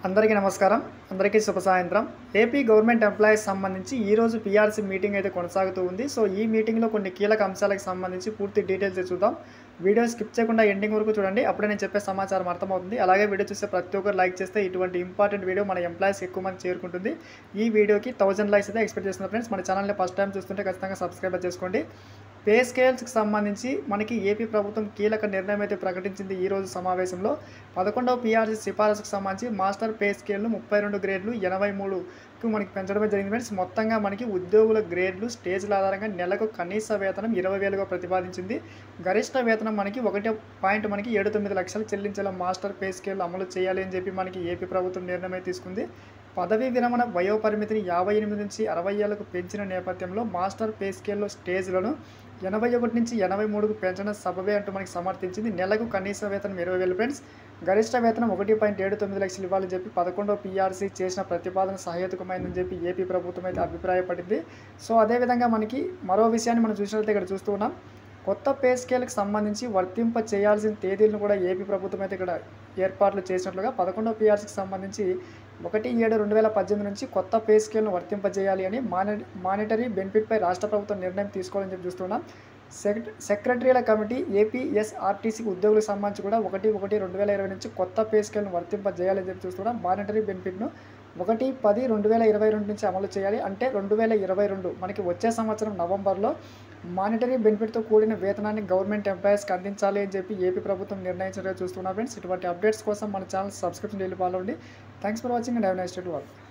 అందరికీ నమస్కారం. అందరికీ శుభ సాయంత్రం. ఏపీ గవర్నమెంట్ ఎంప్లాయీస్ సంబంధించి ఈరోజు పీఆర్సీ మీటింగ్ అయితే కొనసాగుతూ ఉంది. సో, ఈ మీటింగ్‌లో కొన్ని కీలక అంశాలకు సంబంధించి పూర్తి డీటెయిల్స్ చూద్దాం. వీడియో స్కిప్ చేయకుండా ఎండింగ్ వరకు చూడండి. అప్పుడే నేను చెప్పే సమాచారం అర్థమవుతుంది. అలాగే వీడియో చూసే ప్రతి ఒక్కరు లైక్ చేస్తే ఇటువంటి ఇంపార్టెంట్ వీడియో మన ఎంప్లాయీస్‌కి ఎక్కువ మంది చేరుకుంటుంది. ఈ వీడియోకి 1000 లైక్స్ అయితే ఎక్స్‌పెక్ట్ చేస్తున్నా ఫ్రెండ్స్. మన ఛానల్‌ని ఫస్ట్ టైం చూస్తుంటే ఖచ్చితంగా సబ్స్క్రైబ్ చేసుకోండి. పే స్కేల్స్‌కి సంబంధించి మనకి ఏపీ ప్రభుత్వం కీలక నిర్ణయం అయితే ప్రకటించింది ఈ రోజు సమావేశంలో. 11వ పీఆర్సీ సిఫారసుకు సంబంధించి మాస్టర్ పే స్కేల్‌ను 32 గ్రేడ్లు 83కు మనకి పెంచడమే జరిగింది ఫ్రెండ్స్. మొత్తంగా మనకి ఉద్యోగుల గ్రేడ్లు స్టేజ్‌ల ఆధారంగా నెలకు కనీస వేతనం 20,000గా ప్రతిపాదించింది. గరిష్ట వేతనం మనకి 1.79 లక్షలు చెల్లించేలా మాస్టర్ పే స్కేల్ అమలు చేయాలి అని చెప్పి మనకి ఏపీ ప్రభుత్వం నిర్ణయం తీసుకుంది. పదవీ విరమణ వయోపరిమితిని 58 నుంచి 60 ఏళ్లకు పెంచిన నేపథ్యంలో మాస్టర్ పే స్కేల్లో స్టేజ్లను 81 నుంచి 83కు పెంచడం సబబే అంటూ మనకి సమర్థించింది. నెలకు కనీస వేతనం 20,000 ఫ్రెండ్స్. గరిష్ట వేతనం 1.79 లక్షలు ఇవ్వాలని చెప్పి 11వ పీఆర్సీ చేసిన ప్రతిపాదన సహేతుకమైందని చెప్పి ఏపీ ప్రభుత్వం అయితే అభిప్రాయపడింది. సో, అదేవిధంగా మనకి మరో విషయాన్ని మనం చూసినట్లయితే ఇక్కడ చూస్తూ ఉన్నాం. కొత్త పే స్కేల్కి సంబంధించి వర్తింప చేయాల్సిన తేదీలను కూడా ఏపీ ప్రభుత్వం అయితే ఇక్కడ ఏర్పాట్లు చేసినట్లుగా 11వ పీఆర్సీకి సంబంధించి 1/7/2018 నుంచి కొత్త పే స్కేల్ను వర్తింపజేయాలి అని మానిటరీ బెనిఫిట్పై రాష్ట్ర ప్రభుత్వం నిర్ణయం తీసుకోవాలని చెప్పి చూస్తున్నాం. సెక్రటరీల కమిటీ ఏపీఎస్ఆర్టీసీ ఉద్యోగులకు సంబంధించి కూడా 1/1/2020 నుంచి కొత్త పే స్కేల్ను వర్తింపజేయాలని చెప్పి చూస్తున్నాం. మానిటరీ బెనిఫిట్ను 1/10/2022 నుంచి అమలు చేయాలి. అంటే 2022 మనకి వచ్చే సంవత్సరం నవంబర్లో మానిటరీ బెనిఫిట్తో కూడిన వేతనాన్ని గవర్నమెంట్ ఎంప్లాయీస్కి అందించాలి అని చెప్పి ఏపీ ప్రభుత్వం నిర్ణయించినట్టు చూస్తున్నాం ఫ్రెండ్స్. ఇటువంటి అప్డేట్స్ కోసం మన ఛానల్ సబ్స్క్రిప్షన్ డైలీ ఫాలో అవ్వండి. Thanks for watching and have a nice day to all.